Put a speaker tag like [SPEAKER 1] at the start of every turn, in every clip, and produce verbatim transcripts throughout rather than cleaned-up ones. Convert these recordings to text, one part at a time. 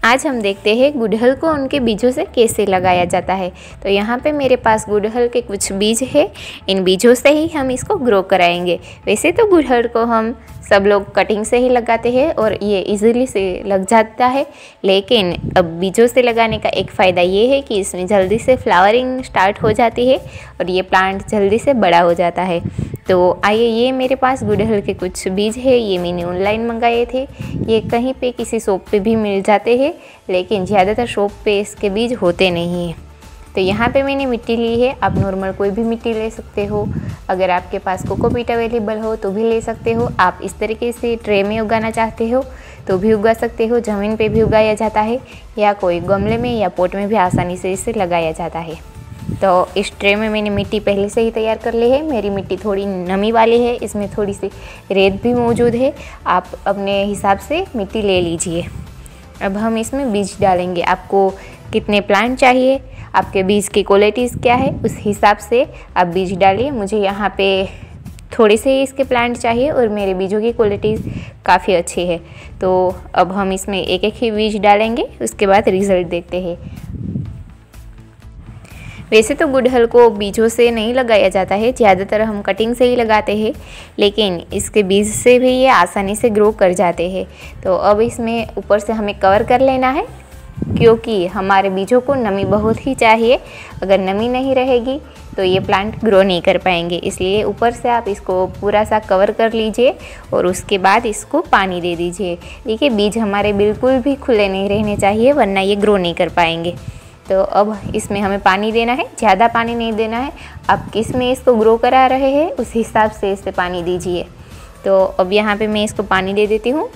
[SPEAKER 1] आज हम देखते हैं गुड़हल को उनके बीजों से कैसे लगाया जाता है। तो यहाँ पे मेरे पास गुड़हल के कुछ बीज है, इन बीजों से ही हम इसको ग्रो कराएंगे। वैसे तो गुड़हल को हम सब लोग कटिंग से ही लगाते हैं और ये इजीली से लग जाता है, लेकिन अब बीजों से लगाने का एक फ़ायदा ये है कि इसमें जल्दी से फ्लावरिंग स्टार्ट हो जाती है और ये प्लांट जल्दी से बड़ा हो जाता है। तो आइए, ये मेरे पास गुड़हल के कुछ बीज है, ये मैंने ऑनलाइन मंगाए थे। ये कहीं पे किसी शॉप पे भी मिल जाते हैं, लेकिन ज़्यादातर शॉप पे इसके बीज होते नहीं हैं। तो यहाँ पे मैंने मिट्टी ली है, आप नॉर्मल कोई भी मिट्टी ले सकते हो। अगर आपके पास कोकोपीट अवेलेबल हो तो भी ले सकते हो। आप इस तरीके से ट्रे में उगाना चाहते हो तो भी उगा सकते हो, ज़मीन पे भी उगाया जाता है या कोई गमले में या पॉट में भी आसानी से इसे लगाया जाता है। तो इस ट्रे में मैंने मिट्टी पहले से ही तैयार कर ली है। मेरी मिट्टी थोड़ी नमी वाली है, इसमें थोड़ी सी रेत भी मौजूद है। आप अपने हिसाब से मिट्टी ले लीजिए। अब हम इसमें बीज डालेंगे। आपको कितने प्लांट चाहिए, आपके बीज की क्वालिटीज़ क्या है, उस हिसाब से आप बीज डालिए। मुझे यहाँ पे थोड़े से ही इसके प्लांट चाहिए और मेरे बीजों की क्वालिटीज़ काफ़ी अच्छी है। तो अब हम इसमें एक एक ही बीज डालेंगे, उसके बाद रिज़ल्ट देखते हैं। वैसे तो गुड़हल को बीजों से नहीं लगाया जाता है, ज़्यादातर हम कटिंग से ही लगाते हैं, लेकिन इसके बीज से भी ये आसानी से ग्रो कर जाते हैं। तो अब इसमें ऊपर से हमें कवर कर लेना है, क्योंकि हमारे बीजों को नमी बहुत ही चाहिए। अगर नमी नहीं रहेगी तो ये प्लांट ग्रो नहीं कर पाएंगे, इसलिए ऊपर से आप इसको पूरा सा कवर कर लीजिए और उसके बाद इसको पानी दे दीजिए। देखिए, बीज हमारे बिल्कुल भी खुले नहीं रहने चाहिए, वरना ये ग्रो नहीं कर पाएंगे। तो अब इसमें हमें पानी देना है, ज़्यादा पानी नहीं देना है। आप किस में इसको ग्रो करा रहे हैं उस हिसाब से इसे पानी दीजिए। तो अब यहाँ पे मैं इसको पानी दे देती हूँ।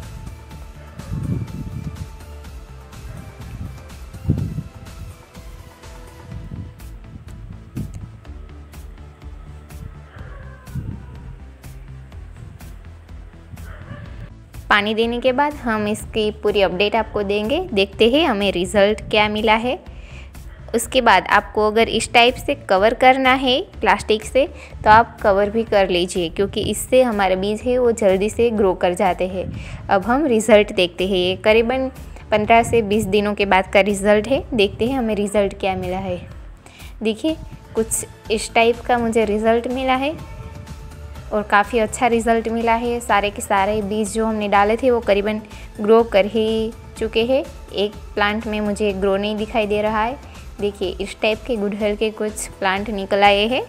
[SPEAKER 1] पानी देने के बाद हम इसकी पूरी अपडेट आपको देंगे। देखते हैं हमें रिज़ल्ट क्या मिला है। उसके बाद आपको अगर इस टाइप से कवर करना है प्लास्टिक से, तो आप कवर भी कर लीजिए, क्योंकि इससे हमारे बीज है वो जल्दी से ग्रो कर जाते हैं। अब हम रिज़ल्ट देखते हैं। ये करीबन पंद्रह से बीस दिनों के बाद का रिज़ल्ट है। देखते हैं हमें रिज़ल्ट क्या मिला है। देखिए, कुछ इस टाइप का मुझे रिज़ल्ट मिला है और काफ़ी अच्छा रिज़ल्ट मिला है। सारे के सारे बीज जो हमने डाले थे वो करीबन ग्रो कर ही चुके हैं। एक प्लांट में मुझे ग्रो नहीं दिखाई दे रहा है। देखिए, इस टाइप के गुड़हल के कुछ प्लांट निकल आए हैं।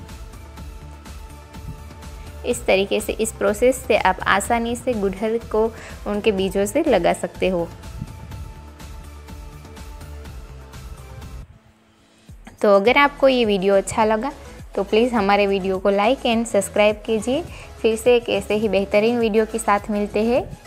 [SPEAKER 1] इस तरीके से, इस प्रोसेस से आप आसानी से गुड़हल को उनके बीजों से लगा सकते हो। तो अगर आपको ये वीडियो अच्छा लगा तो प्लीज़ हमारे वीडियो को लाइक एंड सब्सक्राइब कीजिए। फिर से एक ऐसे ही बेहतरीन वीडियो के साथ मिलते हैं।